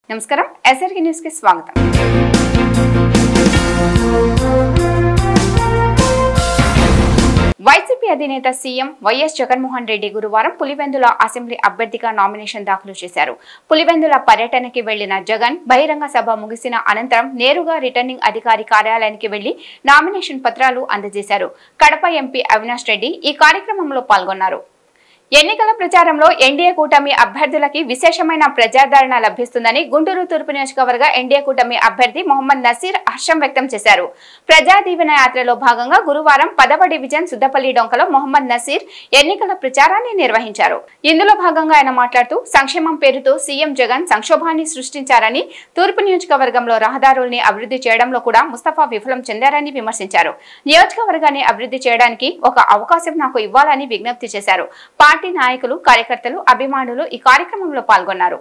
నమస్కారం SRK news కి స్వాగతం। వైసీపీ అధినేత సీఎం వైఎస్ జగన్మోహన్ రెడ్డి గురువారం పులివెందుల అసెంబ్లీ అభ్యర్థిగా నామినేషన్ దాఖలు చేశారు। పులివెందుల పర్యటనకి వెళ్లిన జగన్ బహిరంగ సభ ముగిసిన అనంతరం నేరుగా రిటర్నింగ్ అధికారి కార్యాలయానికి వెళ్లి నామినేషన్ పత్రాలు అందజేశారు। కడప ఎంపీ అవినాష్ రెడ్డి ఈ కార్యక్రమంలో పాల్గొన్నారు। ఎన్నికల ప్రచారంలో ఎన్డీఏ కూటమి అభ్యర్థులకి విశేషమైన ప్రజాదరణ లభిస్తుందని గుంటూరు తూర్పు నియోజకవర్గ ఎన్డీఏ కూటమి అభ్యర్థి మొహమ్మద్ నసీర్ హర్షం వ్యక్తం చేశారు। ప్రజా దీవెన యాత్రలో భాగంగా గురువారం 10వ డివిజన్ సుద్దపల్లి డొంకలో మొహమ్మద్ నసీర్ ఎన్నికల ప్రచారాన్ని నిర్వహించారు। ఇందులో భాగంగా ఆయన మాట్లాడుతూ సంక్షేమం పేరుతో సీఎం జగన్ సంక్షోభాన్ని సృష్టించారని, తూర్పు నియోజకవర్గంలో రహదారుల్ని అభివృద్ధి చేయడంలో కూడా ముస్తఫా విఫలం చెందారని విమర్శించారు। నియోజకవర్గాన్ని అభివృద్ధి చేయడానికి ఒక అవకాశం నాకు ఇవ్వాలని విజ్ఞప్తి చేశారు। పార్టీ నాయకులు, కార్యకర్తలు, అభిమానులు ఈ కార్యక్రమంలో పాల్గొన్నారు।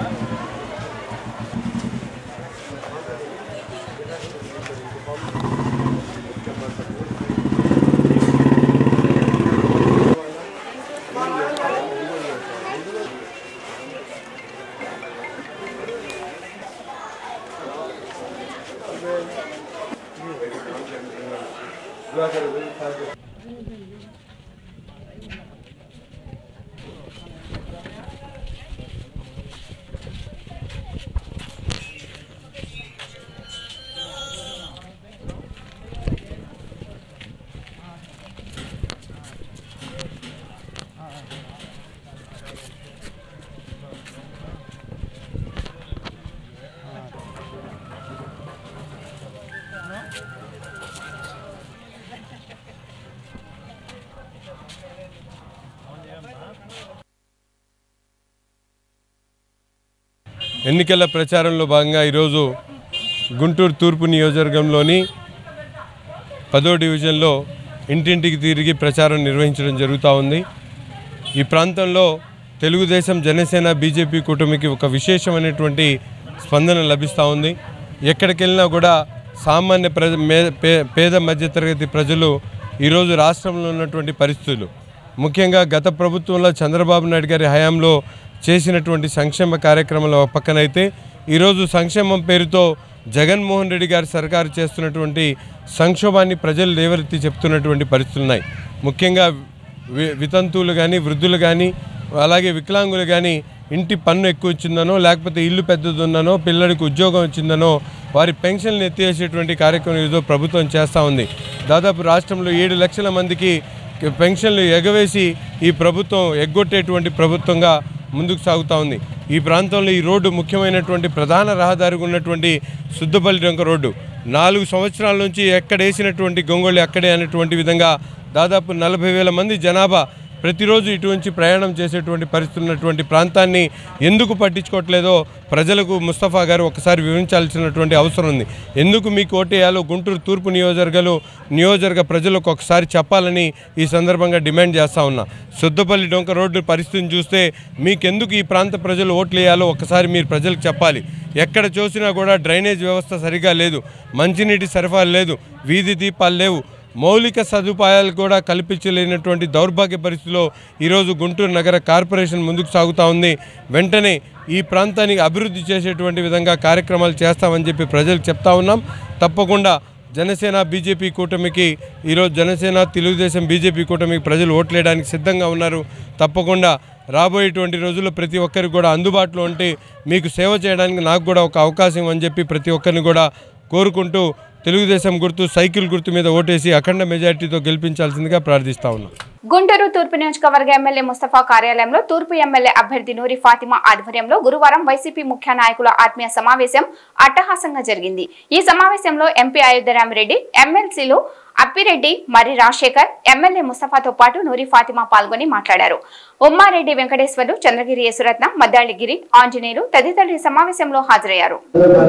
ఎన్నికల ప్రచారంలో భాగంగా ఈరోజు గుంటూరు తూర్పు నియోజకవర్గంలోని 10వ డివిజన్లో ఇంటింటికి తిరిగి ప్రచారం నిర్వహించడం జరుగుతూ ఉంది। ఈ ప్రాంతంలో తెలుగుదేశం, జనసేన, బీజేపీ కూటమికి ఒక విశేషమైనటువంటి స్పందన లభిస్తూ ఉంది। ఎక్కడికి వెళ్ళినా కూడా సామాన్య పేద మధ్యతరగతి ప్రజలు ఈరోజు రాష్ట్రంలో ఉన్నటువంటి పరిస్థితులు, ముఖ్యంగా గత ప్రభుత్వంలో చంద్రబాబు నాయుడు గారి హయాంలో చేసినటువంటి సంక్షేమ కార్యక్రమాల పక్కనైతే ఈరోజు సంక్షేమం పేరుతో జగన్మోహన్ రెడ్డి గారి సర్కారు చేస్తున్నటువంటి సంక్షోభాన్ని ప్రజలు లేవరెత్తి చెప్తున్నటువంటి పరిస్థితులు ఉన్నాయి। ముఖ్యంగా వితంతువులు కానీ, వృద్ధులు కానీ, అలాగే వికలాంగులు కానీ ఇంటి పన్ను ఎక్కువ వచ్చిందనో, లేకపోతే ఇల్లు పెద్దదుందనో, పిల్లడికి ఉద్యోగం వచ్చిందనో వారి పెన్షన్లు ఎత్తివేసేటువంటి కార్యక్రమం ఈరోజు ప్రభుత్వం చేస్తూ ఉంది। దాదాపు రాష్ట్రంలో 7 లక్షల మందికి పెన్షన్లు ఎగవేసి ఈ ప్రభుత్వం ఎగ్గొట్టేటువంటి ప్రభుత్వంగా ముందుకు సాగుతూ ఉంది। ఈ ప్రాంతంలో ఈ రోడ్డు ముఖ్యమైనటువంటి ప్రధాన రహదారికి ఉన్నటువంటి సుద్దపల్లి డొంక రోడ్డు 4 సంవత్సరాల నుంచి ఎక్కడేసినటువంటి గొంగళి అక్కడే అనేటువంటి విధంగా దాదాపు 40,000 మంది జనాభా ప్రతిరోజు ఇటువంటి ప్రయాణం చేసేటువంటి పరిస్థితి ఉన్నటువంటి ప్రాంతాన్ని ఎందుకు పట్టించుకోవట్లేదో ప్రజలకు ముస్తఫా గారు ఒకసారి వివరించాల్సినటువంటి అవసరం ఉంది। ఎందుకు మీకు ఓటేయాలో గుంటూరు తూర్పు నియోజకవర్గ ప్రజలకు ఒకసారి చెప్పాలని ఈ సందర్భంగా డిమాండ్ చేస్తూ ఉన్నా। సుద్దపల్లి డొంక రోడ్డు పరిస్థితిని చూస్తే మీకెందుకు ఈ ప్రాంత ప్రజలు ఓట్లు వేయాలో ఒకసారి మీరు ప్రజలకు చెప్పాలి। ఎక్కడ చూసినా కూడా డ్రైనేజ్ వ్యవస్థ సరిగా లేదు, మంచినీటి సరఫరా లేదు, వీధి దీపాలు లేవు, మౌలిక సదుపాయాలు కూడా కల్పించలేనటువంటి దౌర్భాగ్య పరిస్థితిలో ఈరోజు గుంటూరు నగర కార్పొరేషన్ ముందుకు సాగుతూ ఉంది। వెంటనే ఈ ప్రాంతానికి అభివృద్ధి చేసేటువంటి విధంగా కార్యక్రమాలు చేస్తామని చెప్పి ప్రజలకు చెప్తా ఉన్నాం। తప్పకుండా జనసేన, బీజేపీ కూటమికి ఈరోజు జనసేన, తెలుగుదేశం, బీజేపీ కూటమికి ప్రజలు ఓట్లేయడానికి సిద్ధంగా ఉన్నారు। తప్పకుండా రాబోయేటువంటి రోజుల్లో ప్రతి ఒక్కరికి కూడా అందుబాటులో ఉంటే మీకు సేవ చేయడానికి నాకు కూడా ఒక అవకాశం అని చెప్పి ప్రతి ఒక్కరిని కూడా కోరుకుంటూ తెలుగుదేశం గుర్తు, సైకిల్ గుర్తు మీద ఓటేసి అఖండ మెజారిటీతో గెలిపించాల్సిందిగా ప్రార్థిస్తా ఉన్నాం। గుంటూరు తూర్పు నియోజకవర్గ ఎమ్మెల్యే ముస్తఫా కార్యాలయంలో తూర్పు ఎమ్మెల్యే అభ్యర్థి నూరి ఫాతిమా ఆధ్వర్యంలో గురువారం వైసీపీ ముఖ్య నాయకుల ఆత్మీయ సమావేశం అట్టహాసంగా జరిగింది। ఈ సమావేశంలో ఎంపీ అయోధ్యరామిరెడ్డి, ఎమ్మెల్సీలు అప్పిరెడ్డి, మరి రాజశేఖర్, ఎమ్మెల్యే ముస్తఫాతో పాటు నూరి ఫాతిమా పాల్గొని మాట్లాడారు। ఉమ్మారెడ్డి వెంకటేశ్వర్లు, చంద్రగిరి యేసురత్నం, మద్దాళిగిరి, ఆంజనేయులు తదితరులు సమావేశంలో హాజరయ్యారు।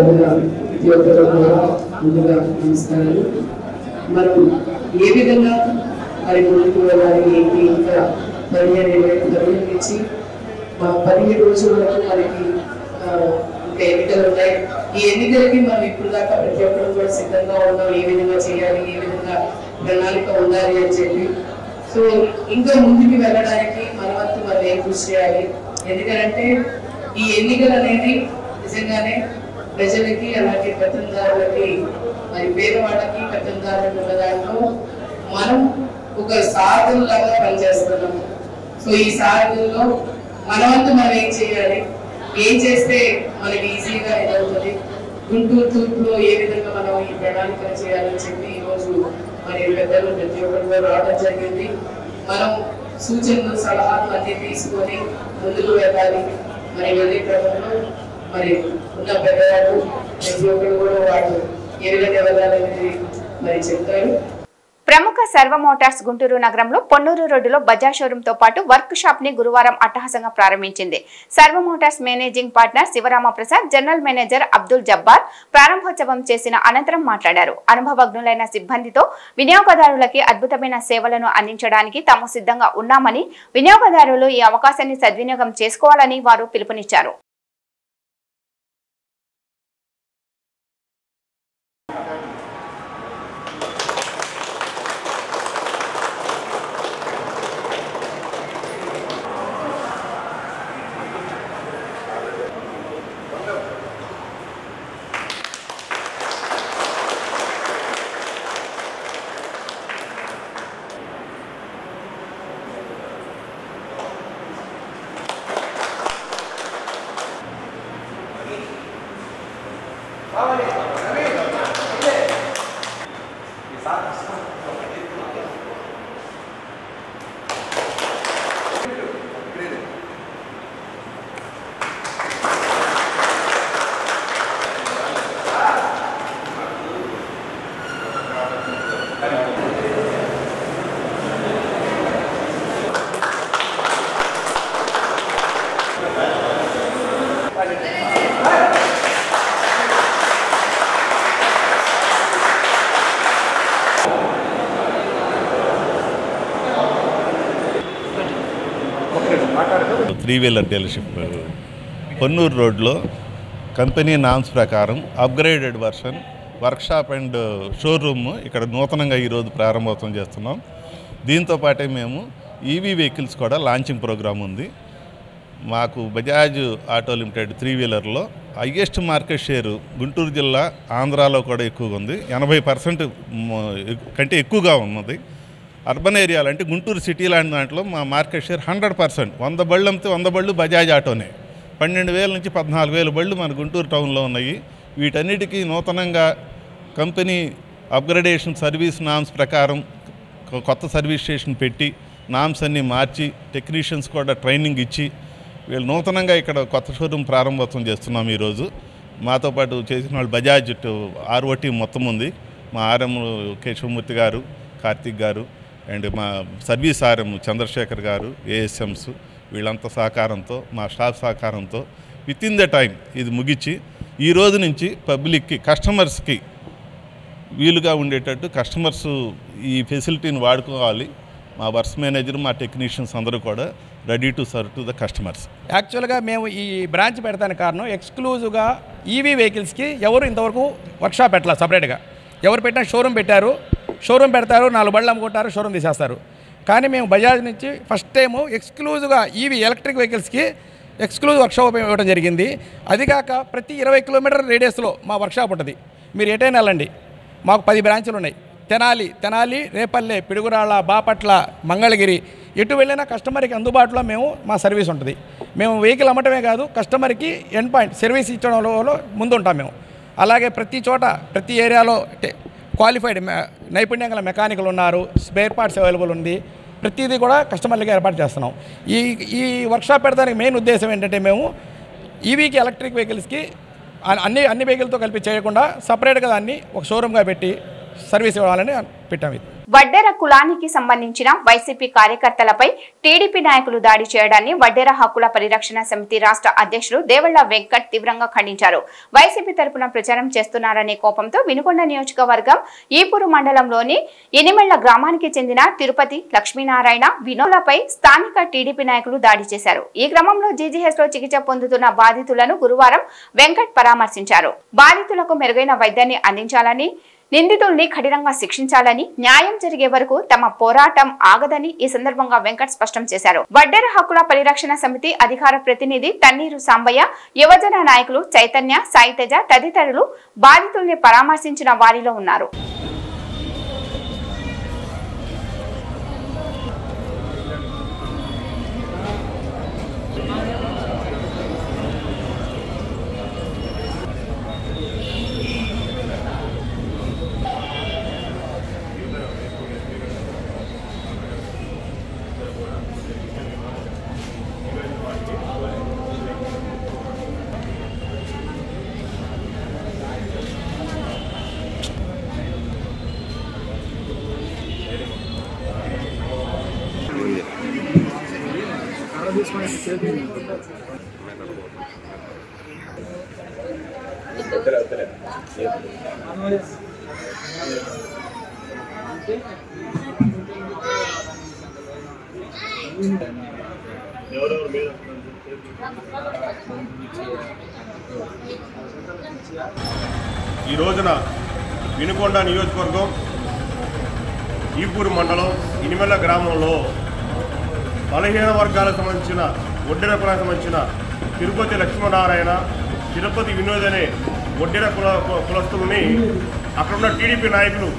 ఎన్నికలు ఉన్నాయి। ఈ ఎన్నికలకి మనం ఇప్పుడు దాకా ప్రతి ఒక్కరు కూడా సిద్ధంగా ఉన్నాం, ఏ విధంగా చేయాలి, ఏ విధంగా ప్రణాళిక ఉండాలి అని చెప్పి। సో ఇంకా ముందుకు వెళ్ళడానికి మన వంతు మనం ఏం కృషి చేయాలి, ఎందుకంటే ఈ ఎన్నికలు అనేది నిజంగానే ప్రజలకి అలాగే పెత్తందారులకి మరి పేదవాళ్ళకి పెత్తందారులకు ఉన్న దాంట్లో మనం ఒక సాధనలాగా పనిచేస్తున్నాము. సో ఈ సాధనలో మనవంతు మనం ఏం చేయాలి, ఏం చేస్తే మనకి ఈజీగా ఎదుగుతుంది, గుంటూరు తూర్పులో ఏ విధంగా మనం ఈ ప్రణాళిక చేయాలని చెప్పి ఈరోజు మరి పెద్దలు ప్రతి ఒక్కరు రావడం జరిగింది. మనం సూచనలు సలహాలు అన్ని తీసుకొని ముందుకు వెళ్ళాలి. మరి వెళ్ళే క్రమంలో మరి ఉన్న పెద్దవాళ్ళు ప్రతి ఒక్కరు కూడా వాళ్ళు ఏ విధంగా వెళ్ళాలనేది మరి చెప్తారు. ప్రముఖ సర్వ మోటార్స్ గుంటూరు నగరంలో పొన్నూరు రోడ్డులో బజాజ్ షోరూమ్ తో పాటు వర్క్ షాప్ ని గురువారం అట్టహాసంగా ప్రారంభించింది. Sarva motors managing partner Sivarama Prasad, general manager Abdul Jabbar ప్రారంభోత్సవం చేసిన అనంతరం మాట్లాడారు. అనుభవజ్ఞులైన సిబ్బందితో వినియోగదారులకి అద్భుతమైన సేవలను అందించడానికి తాము సిద్ధంగా ఉన్నామని, వినియోగదారులు ఈ అవకాశాన్ని సద్వినియోగం చేసుకోవాలని వారు పిలుపునిచ్చారు. త్రీ-వీలర్ డీలర్షిప్ పొన్నూరు రోడ్లో కంపెనీ నామ్స్ ప్రకారం upgraded version workshop and showroom ఇక్కడ నూతనంగా ఈరోజు ప్రారంభోత్సవం చేస్తున్నాం. దీంతోపాటే మేము ఈవీ వెహికల్స్ కూడా లాంచింగ్ ప్రోగ్రామ్ ఉంది. మాకు బజాజ్ ఆటో లిమిటెడ్ త్రీ-వీలర్లో హైయెస్ట్ మార్కెట్ షేరు గుంటూరు జిల్లా, ఆంధ్రాలో కూడా ఎక్కువగా ఉంది. 80% కంటే ఎక్కువగా ఉన్నది. అర్బన్ ఏరియాలు అంటే గుంటూరు సిటీ లాంటి దాంట్లో మా మార్కెట్ షేర్ 100%. 100 బళ్ళు అమ్మితే 100 బళ్ళు బజాజ్ ఆటోనే. 12,000 నుంచి 14,000 బళ్ళు మన గుంటూరు టౌన్లో ఉన్నాయి. వీటన్నిటికీ నూతనంగా కంపెనీ అప్గ్రేడేషన్ సర్వీస్ నామ్స్ ప్రకారం కొత్త సర్వీస్ స్టేషన్ పెట్టి నామ్స్ అన్నీ మార్చి టెక్నీషియన్స్ కూడా ట్రైనింగ్ ఇచ్చి వీళ్ళు నూతనంగా ఇక్కడ కొత్త షోరూమ్ ప్రారంభోత్సవం చేస్తున్నాం ఈరోజు. మాతో పాటు చేసిన వాళ్ళు బజాజ్ ఆర్ఓటీ మొత్తం ఉంది. మా ఆర్ఎం కేశవమూర్తి గారు, కార్తిక్ గారు అండ్ మా సర్వీస్ ఆర్ఎం చంద్రశేఖర్ గారు, ఏఎస్ఎంస్ వీళ్ళంతా సహకారంతో, మా స్టాఫ్ సహకారంతో విత్ ఇన్ ద టైం ఇది ముగించి ఈ రోజు నుంచి పబ్లిక్కి, కస్టమర్స్కి వీలుగా ఉండేటట్టు కస్టమర్స్ ఈ ఫెసిలిటీని వాడుకోవాలి. మా వర్క్స్ మేనేజర్, మా టెక్నీషియన్స్ అందరూ కూడా ready to serve to the customers. యాక్చువల్గా మేము ఈ బ్రాంచ్ పెడతానికి కారణం ఎక్స్క్లూజివ్గా ఈవీ వెహికల్స్కి ఎవరు ఇంతవరకు వర్క్షాప్ పెట్టాలి. సపరేట్గా ఎవరు పెట్టినా షోరూమ్ పెట్టారు, షోరూమ్ పెడతారు, 4 బళ్ళు అమ్ముకుంటారు, షోరూమ్ తీసేస్తారు. కానీ మేము బజాజ్ నుంచి ఫస్ట్ టైము ఎక్స్క్లూజివ్గా ఈవీ ఎలక్ట్రిక్ వెహికల్స్కి ఎక్స్క్లూజివ్ వర్క్షాప్ ఇవ్వడం జరిగింది. అదిగాక ప్రతి 20 కిలోమీటర్ రేడియస్లో మా వర్క్షాప్ ఉంటుంది. మీరు ఎటైనా వెళ్ళండి, మాకు 10 బ్రాంచులు ఉన్నాయి. తెనాలి, రేపల్లె, పిడుగురాళ్ళ, బాపట్ల, మంగళగిరి, ఎటు వెళ్ళినా కస్టమర్కి అందుబాటులో మా సర్వీస్ ఉంటుంది. మేము వెహికల్ అమ్మటమే కాదు, కస్టమర్కి ఎండ్ పాయింట్ సర్వీస్ ఇచ్చడంలో ముందుంటాం మేము. అలాగే ప్రతి చోట, ప్రతి ఏరియాలో క్వాలిఫైడ్ నైపుణ్యం గల మెకానికల్ ఉన్నారు, స్పేర్ పార్ట్స్ అవైలబుల్ ఉంది. ప్రతిదీ కూడా కస్టమర్లకి ఏర్పాటు చేస్తున్నాం. ఈ వర్క్షాప్ పెడతానికి మెయిన్ ఉద్దేశం ఏంటంటే మేము ఈవీకి, ఎలక్ట్రిక్ వెహికల్స్కి అన్ని వెహికల్తో కలిపి చేయకుండా సపరేట్గా దాన్ని ఒక షోరూమ్గా పెట్టి సర్వీస్ ఇవ్వాలని పెట్టాము. వడ్డెర కులానికి సంబంధించిన వైసీపీ కార్యకర్తలపై టీడీపీ నాయకులు దాడి చేయడాన్ని వడ్డెర హక్కుల పరిరక్షణ సమితి రాష్ట్ర అధ్యక్షుడు దేవళ్ల వెంకట్ తీవ్రంగా ఖండించారు. వైసీపీ తరపున ప్రచారం చేస్తున్నారనే కోపంతో వినుకొండ నియోజకవర్గం ఈపూరు మండలంలోని ఎనిమెళ్ల గ్రామానికి చెందిన తిరుపతి, లక్ష్మీనారాయణ, వినోలపై స్థానిక టీడీపీ నాయకులు దాడి చేశారు. ఈ క్రమంలో జీజీహెచ్ లో చికిత్స పొందుతున్న బాధితులను గురువారం వెంకట్ పరామర్శించారు. బాధితులకు మెరుగైన వైద్యాన్ని అందించాలని నిందితుల్ని కఠినంగా శిక్షించాలని, న్యాయం జరిగే వరకు తమ పోరాటం ఆగదని ఈ సందర్భంగా వెంకట్ స్పష్టం చేశారు. వడ్డెర హక్కుల పరిరక్షణ సమితి అధికార ప్రతినిధి తన్నీరు సాంబయ్య, యువజన నాయకులు చైతన్య, సాయితేజ తదితరులు బాధితుల్ని పరామర్శించిన వారిలో ఉన్నారు. ఈ రోజున వినుకొండ నియోజకవర్గం ఈపూరు మండలం ఇనిమెల్ల గ్రామంలో బలహీన వర్గాలకు సంబంధించిన వడ్డెర కులానికి సంబంధించిన తిరుపతి లక్ష్మీనారాయణ, తిరుపతి వినోద్ అనే వడ్డెర కులస్తుల్ని అక్కడున్న టీడీపీ నాయకులు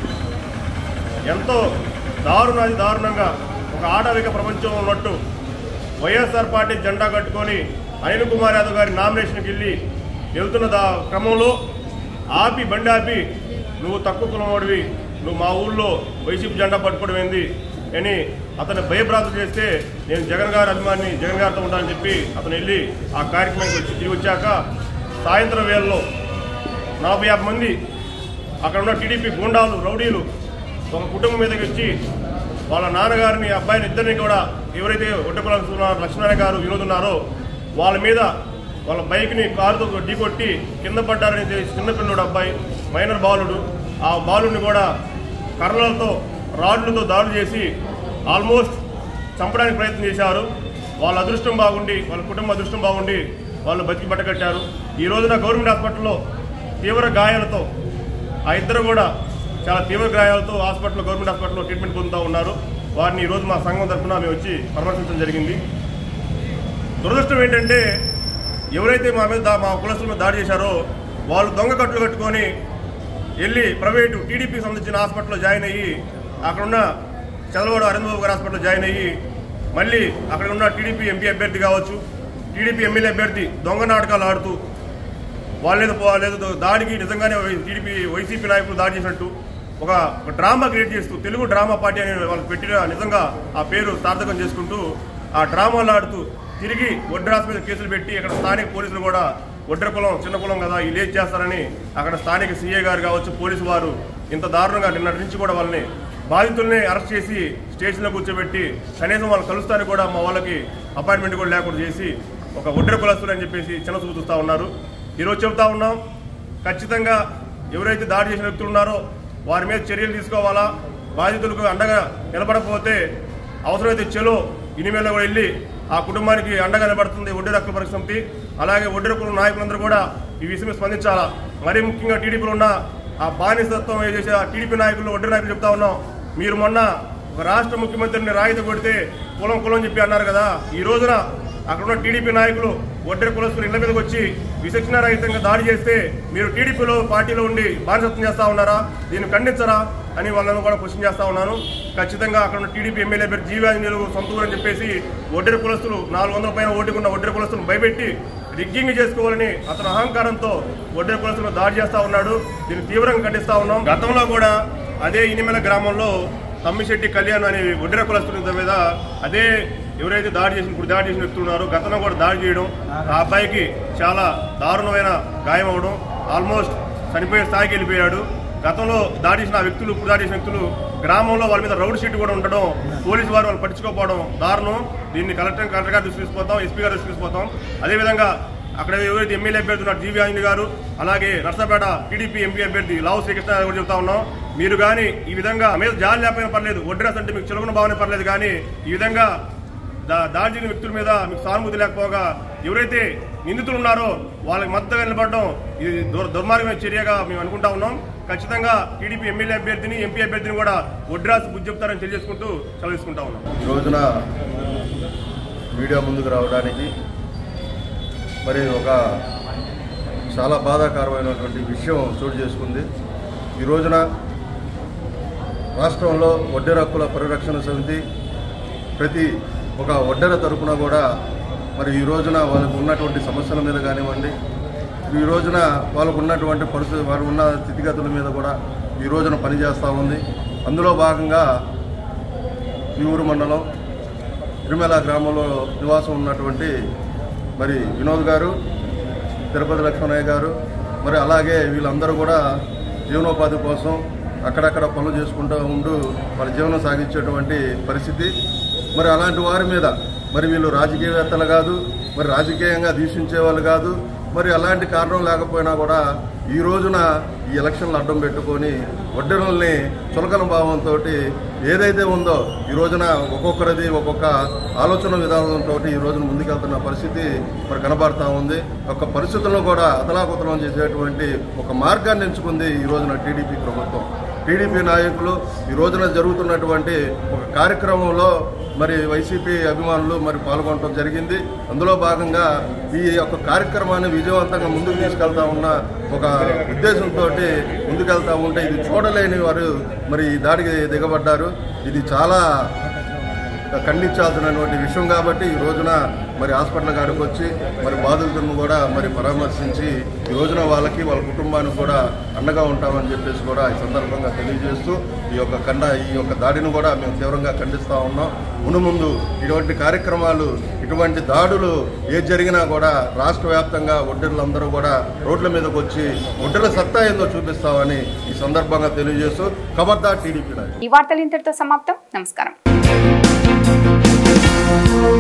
ఎంతో దారుణంగా ఒక ఆటవిక ప్రపంచం ఉన్నట్టు వైఎస్ఆర్ పార్టీ జెండా కట్టుకొని అనిల్ కుమార్ యాదవ్ గారి నామినేషన్కి వెళ్తున్న క్రమంలో బండి ఆపి నువ్వు తక్కువ కులవాడివి, నువ్వు మా ఊళ్ళో వైసీపీ జెండా పట్టుకోవడం ఏంది అని అతను భయభ్రాంతులు చేస్తే నేను జగన్ గారి అభిమాని, జగన్ గారితో ఉంటానని చెప్పి అతను వెళ్ళి ఆ కార్యక్రమానికి తిరిగి వచ్చాక సాయంత్రం వేళలో 40-50 మంది అక్కడ ఉన్న టీడీపీ గూండాలు, రౌడీలు ఒక కుటుంబం మీదకి వచ్చి వాళ్ళ నాన్నగారిని, అబ్బాయిని ఇద్దరిని కూడా ఎవరైతే ఒడ్డకుల లక్ష్మీనారాయణ గారు వినోద్ ఉన్నారో వాళ్ళ మీద వాళ్ళ బైక్ని కారుతో ఢీకొట్టి కింద పడ్డారని చిన్నపిల్లడు అబ్బాయి, మైనర్ బాలుడు. ఆ బాలుడిని కూడా కర్రలతో, రాడ్లతో దాడులు చేసి ఆల్మోస్ట్ చంపడానికి ప్రయత్నం చేశారు. వాళ్ళ అదృష్టం బాగుండి, వాళ్ళ కుటుంబ అదృష్టం బాగుండి వాళ్ళు బతికి పట్టకట్టారు. ఈ రోజున గవర్నమెంట్ హాస్పిటల్లో తీవ్ర గాయాలతో, ఆ ఇద్దరు కూడా చాలా తీవ్ర గాయాలతో గవర్నమెంట్ హాస్పిటల్లో ట్రీట్మెంట్ పొందుతూ ఉన్నారు. వారిని ఈరోజు మా సంఘం తరఫున మేము వచ్చి పరామర్శించడం జరిగింది. దురదృష్టం ఏంటంటే ఎవరైతే మా కులస్తుల మీద దాడి చేశారో వాళ్ళు దొంగ కట్లు కట్టుకొని వెళ్ళి ప్రైవేటు టీడీపీకి సంబంధించిన హాస్పిటల్లో జాయిన్ అయ్యి అక్కడున్న చంద్రబాబు అరవిందబాబు గారి హాస్పిటల్లో జాయిన్ అయ్యి మళ్ళీ అక్కడ ఉన్న టీడీపీ ఎంపీ అభ్యర్థి కావచ్చు, టీడీపీ ఎమ్మెల్యే అభ్యర్థి దొంగ నాటకాలు ఆడుతూ వాళ్ళేదో దాడికి నిజంగానే వైసీపీ నాయకులు దాడి చేసినట్టు ఒక డ్రామా క్రియేట్ చేస్తూ తెలుగు డ్రామా పార్టీ అని వాళ్ళు పెట్టిన నిజంగా ఆ పేరు సార్థకం చేసుకుంటూ ఆ డ్రామాలు ఆడుతూ తిరిగి వడ్డెరాస్ మీద కేసులు పెట్టి అక్కడ స్థానిక పోలీసులు కూడా వడ్డెర కులం చిన్న కులం కదా ఈ లేట్ చేస్తారని అక్కడ స్థానిక సీఏ గారు కావచ్చు, పోలీసు వారు ఇంత దారుణంగా నిన్నటి నుంచి కూడా వాళ్ళని బాధితుల్ని అరెస్ట్ చేసి స్టేషన్లో కూర్చోబెట్టి కనీసం వాళ్ళు కలుస్తానికి కూడా మా వాళ్ళకి అపాయింట్మెంట్ కూడా లేకుండా చేసి ఒక వడ్డెర కులస్తులు అని చెప్పేసి చిన్న చూస్తూ ఉన్నారు. ఈరోజు చెబుతా ఉన్నాం, ఖచ్చితంగా ఎవరైతే దాడి చేసిన వ్యక్తులు ఉన్నారో వారి మీద చర్యలు తీసుకోవాలా. బాధితులకు అండగా నిలబడకపోతే అవసరమైతే చెలో ఇనిమేళ కూడా వెళ్ళి ఆ కుటుంబానికి అండగా నిలబడుతుంది వడ్డెర హక్కుల పరిరక్షణ సమితి. అలాగే వడ్డెర కుల నాయకులందరూ కూడా ఈ విషయం స్పందించాలా. మరీ ముఖ్యంగా టీడీపీలో ఉన్న ఆ బానిసత్వం చేసే ఆ టీడీపీ నాయకులు, వడ్డెర నాయకులు చెప్తా ఉన్నాం, మీరు మొన్న ఒక రాష్ట్ర ముఖ్యమంత్రిని రాయితీ కొడితే కులం చెప్పి అన్నారు కదా. ఈ రోజున అక్కడున్న టీడీపీ నాయకులు వడ్డెర కులస్తులు ఇళ్ల మీదకి వచ్చి విచక్షణారహితంగా దాడి చేస్తే మీరు టీడీపీలో పార్టీలో ఉండి బానిసత్వం చేస్తా ఉన్నారా, దీన్ని ఖండించరా అని వాళ్ళని కూడా క్వశ్చన్ చేస్తా ఉన్నాను. ఖచ్చితంగా అక్కడ ఉన్న టీడీపీ ఎమ్మెల్యే పేరు జీవాంజనేయులు సొంతూరు అని చెప్పేసి వడ్డెర కులస్తులు 400 పైన ఓటుకున్న వడ్డెర కులస్తులను భయపెట్టి రిగ్గింగ్ చేసుకోవాలని అతను అహంకారంతో వడ్డెర కులస్తులను దాడి చేస్తా ఉన్నాడు. దీన్ని తీవ్రంగా ఖండిస్తా ఉన్నాం. గతంలో కూడా అదే ఇనిమెల గ్రామంలో తమ్మిశెట్టి కళ్యాణ్ అనే వడ్డెర కులస్తుల మీద అదే ఎవరైతే దాడి చేసిన వ్యక్తులు ఉన్నారో గతంలో కూడా దాడి చేయడం, ఆ అబ్బాయికి చాలా దారుణమైన గాయం అవడం, ఆల్మోస్ట్ చనిపోయే స్థాయికి వెళ్ళిపోయాడు. గతంలో దాడి చేసిన వ్యక్తులు, ఇప్పుడు దాడి చేసిన వ్యక్తులు గ్రామంలో వాళ్ళ మీద రౌడ్ షీట్ కూడా ఉండడం, పోలీసు వారు వాళ్ళు పట్టించుకోకపోవడం దారుణం. దీన్ని కలెక్టర్ గారి దృష్టి తీసుకుపోతాం, ఎస్పీ గారి దృష్టి తీసుకుపోతాం. అదేవిధంగా అక్కడ ఎవరైతే ఎమ్మెల్యే అభ్యర్థి ఉన్నారు జీవి ఆంజనేయ గారు, అలాగే నర్సాపేట టీడీపీ ఎంపీ అభ్యర్థి లావు శ్రీకృష్ణ గారు కూడా చెప్తా ఉన్నాం, మీరు కానీ ఈ విధంగా మీద జాలి లేకపోయినా పర్లేదు, వడ్డెరాస్ అంటే మీకు చులకన భావన పర్లేదు, కానీ ఈ విధంగా దాడి జరిగిన వ్యక్తుల మీద మీకు సానుభూతి లేకపోగా ఎవరైతే నిందితులు ఉన్నారో వాళ్ళకి మద్దతుగా నిలబడడం ఇది దుర్మార్గమైన చర్యగా మేము అనుకుంటా ఉన్నాం. ఖచ్చితంగా టీడీపీ ఎమ్మెల్యే అభ్యర్థిని ఎంపీ అభ్యర్థిని కూడా వడ్రాసి బుద్ధి చెప్తారని తెలియజేసుకుంటూ సెలవుకుంటా ఉన్నాం. ఈ రోజున మీడియా ముందుకు రావడానికి మరి ఒక చాలా బాధాకరమైనటువంటి విషయం చోటు చేసుకుంది. ఈ రోజున రాష్ట్రంలో ఒడ్డెర హక్కుల పరిరక్షణ సమితి ప్రతి ఒక ఒడ్డెర తరపున కూడా మరి ఈ రోజున వాళ్ళకు ఉన్నటువంటి సమస్యల మీద కానివ్వండి, ఈ రోజున వాళ్ళకు ఉన్నటువంటి పరిస్థితి వారు ఉన్న స్థితిగతుల మీద కూడా ఈ రోజున పనిచేస్తూ ఉంది. అందులో భాగంగా ఈ ఊరు మండలం తిరుమల గ్రామంలో నివాసం ఉన్నటువంటి మరి వినోద్ గారు, తిరుపతి లక్ష్మణయ్య గారు, మరి అలాగే వీళ్ళందరూ కూడా జీవనోపాధి కోసం అక్కడక్కడ పనులు చేసుకుంటూ ఉంటూ వాళ్ళ జీవనం సాగించేటువంటి పరిస్థితి. మరి అలాంటి వారి మీద మరి వీళ్ళు రాజకీయవేత్తలు కాదు, మరి రాజకీయంగా దూషించే వాళ్ళు కాదు, మరి అలాంటి కారణం లేకపోయినా కూడా ఈ రోజున ఈ ఎలక్షన్లు అడ్డం పెట్టుకొని ఒడ్డెరుల్ని చులకన భావంతో ఏదైతే ఉందో ఈ రోజున ఒక్కొక్కరిది ఒక్కొక్క ఆలోచన విధానంతో ఈ రోజున ముందుకెళ్తున్న పరిస్థితి మరి కనబడతా ఉంది. ఒక పరిస్థితుల్లో కూడా అతలాకుతలం చేసేటువంటి ఒక మార్గాన్ని ఎంచుకుంది ఈ రోజున టీడీపీ ప్రభుత్వం. టీడీపీ నాయకులు ఈ రోజున జరుగుతున్నటువంటి ఒక కార్యక్రమంలో మరి వైసీపీ అభిమానులు మరి పాల్గొనడం జరిగింది. అందులో భాగంగా ఈ యొక్క కార్యక్రమాన్ని విజయవంతంగా ముందుకు తీసుకెళ్తా ఉన్న ఒక ఉద్దేశంతో ముందుకెళ్తా ఉంటే ఇది చూడలేని వారు మరి ఈ దాడికి దిగబడ్డారు. ఇది చాలా ఖండించాల్సినటువంటి విషయం కాబట్టి ఈ రోజున మరి హాస్పిటల్ కాడికి వచ్చి మరి బాధితులను కూడా మరి పరామర్శించి ఈ రోజున వాళ్ళకి వాళ్ళ కుటుంబానికి కూడా అండగా ఉంటామని చెప్పేసి కూడా ఈ సందర్భంగా తెలియజేస్తూ ఈ యొక్క దాడిని కూడా మేము తీవ్రంగా ఖండిస్తూ ఉన్నాం. ముందు ఇటువంటి కార్యక్రమాలు, ఇటువంటి దాడులు ఏది జరిగినా కూడా రాష్ట్ర వ్యాప్తంగా ఒడ్డెర్లందరూ కూడా రోడ్ల మీదకి వచ్చి ఒడ్డెర్ల సత్తా ఏందో చూపిస్తామని ఈ సందర్భంగా తెలియజేస్తూ ఖబర్దార్ టీడీపీ. ఈ వార్తలు ఇంతటితో సమాప్తం. నమస్కారం.